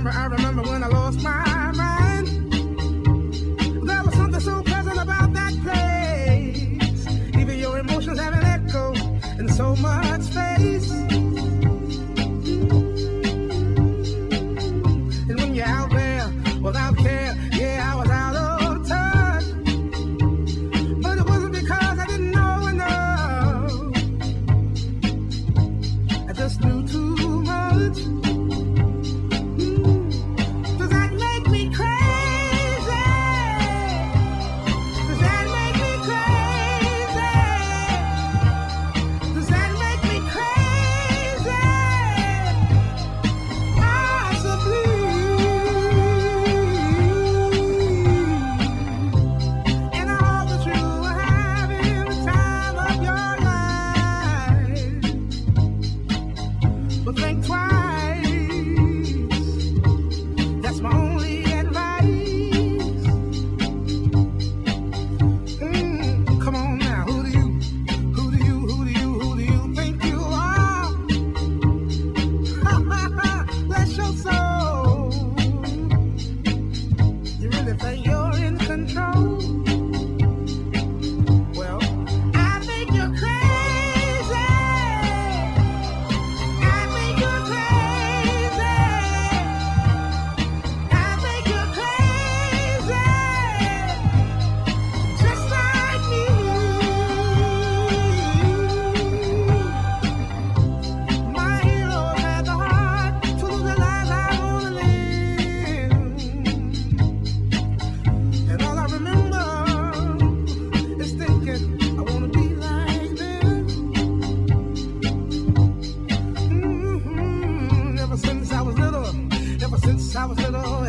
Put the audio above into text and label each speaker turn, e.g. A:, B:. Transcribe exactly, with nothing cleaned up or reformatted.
A: remember, I remember when I lost my mind. There was something so pleasant about that place. Even your emotions have an echo in so much space. And when you're out there without care, yeah, I was out of touch. But it wasn't because I didn't know enough. I just knew too much. Does that make me crazy? Does that make me crazy? Does that make me crazy? Possibly. And I hope that you are having the time of your life. But think twice. That's my only advice. Mm, come on now, who do you, who do you, who do you, who do you think you are? Bless your soul. You really think you're in control? Well, I think you're crazy. I think you're crazy. I think you're crazy. Just like me. My heroes had the heart to lose the lives I wanna live. And all I remember is thinking I wanna be like them. Mhm. Ever since I was little, ever since I was little,